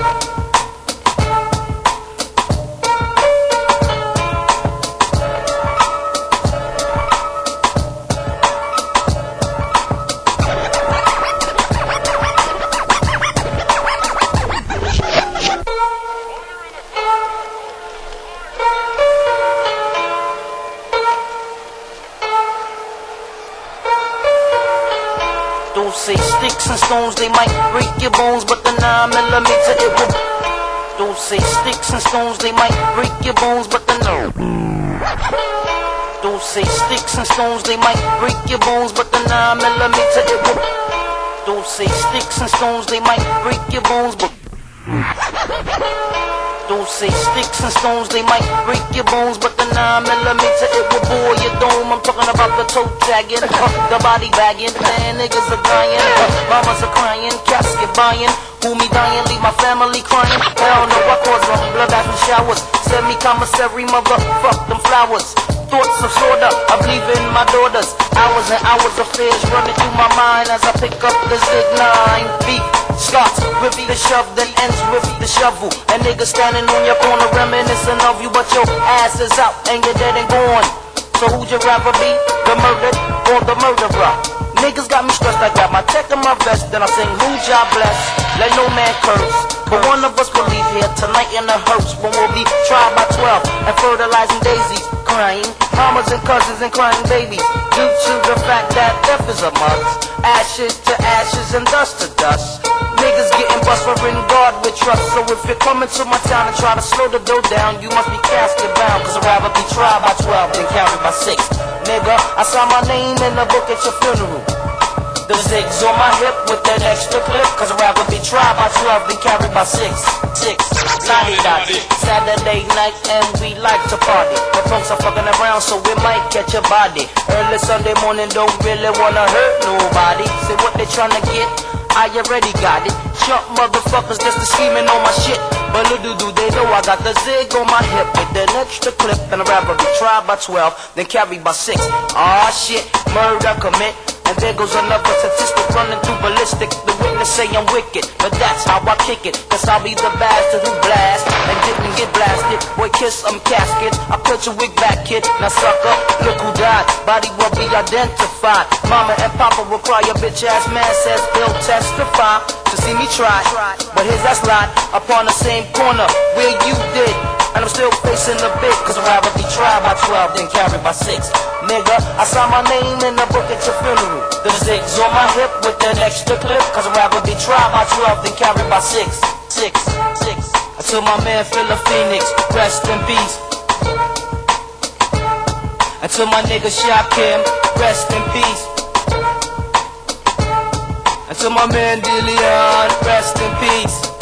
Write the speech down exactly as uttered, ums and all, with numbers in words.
Don't say sticks and stones, they might break your bones, but the nine millimeter it will. Don't say sticks and stones, they might break your bones, but the no. Don't say sticks and stones, they might break your bones, but the nine millimeter it will. Don't say sticks and stones, they might break your bones, but. Don't say sticks and stones, they might break your bones, but the nine millimeter it will bore your dome. I'm talking about the toe tagging, uh, the body bagging, man, niggas are dying, uh, mamas are crying, casket buying, who me dying, leave my family crying. Hell no, I cause them bloodbath and showers. Send me commissary, mother, fuck them flowers. Thoughts of sorta, I'm leaving my daughters. Hours and hours of fears running through my mind as I pick up the Zig nine. Beat starts with the shove, then ends with the shovel. A nigga standing on your corner reminiscing of you, but your ass is out and you're dead and gone. So who'd you rather be, the murdered or the murderer? Niggas got me stressed, I got my tech in my vest, then I sing who job bless, let no man curse. But one of us will leave here tonight in the hearse when we'll be tried by twelve and fertilizing daisies, crying mamas and cousins and crying babies, due to the fact that death is a must. Ashes to ashes and dust to dust. Niggas getting bust for in God with trust. So if you're coming to my town and try to slow the dough down, you must be casket bound, cause I'd rather be tried by twelve than carried by six. Nigga, I saw my name in the book at your funeral. The Zigs on my hip with that extra clip, cause I'd rather be tried by twelve than carried by six. Six, nine dots, Saturday night and we like to party. The folks are fucking around so we might catch a body. Early Sunday morning don't really wanna hurt nobody. Say what they tryna get, I already got it. Chump motherfuckers just a scheming on my shit. But little do they know I got the Zig on my hip with an extra clip, and I'd rather be tried by twelve than carried by six. Aw shit, murder commit. And there goes another statistic running through ballistic. The witness say I'm wicked, but that's how I kick it. Cause I'll be the bastard who blast and didn't get blasted. Boy, kiss some casket, I put your wig back, kid. Now sucker, look who died. Body will be identified. Mama and Papa will cry. Your bitch ass man says he'll testify to see me try. But here's that slide upon the same corner where you did. And I'm still facing the bit, cause I'd rather be tried by twelve than carried by six. Nigga, I saw my name in the book at your funeral. The Zigs on my hip with an extra clip, cause I'd rather be tried by twelve than carried by six. Six, six. I told my man Philip Phoenix, rest in peace. I told my nigga Shaq Kim, rest in peace. I told my man DeLeon, rest in peace.